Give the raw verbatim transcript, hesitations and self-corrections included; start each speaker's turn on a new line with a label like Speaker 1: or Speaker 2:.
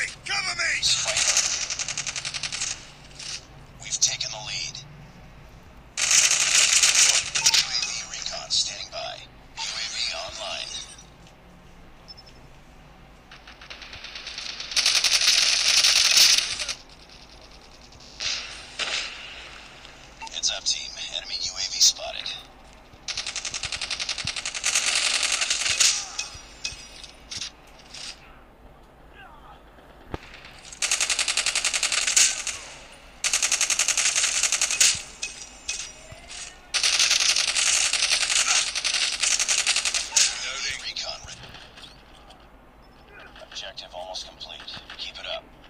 Speaker 1: Enemy! Cover me!
Speaker 2: Fight harder. We've taken the lead. U A V recon standing by. U A V online. Heads up, team. Enemy U A V spotted. Objective almost complete. Keep it up.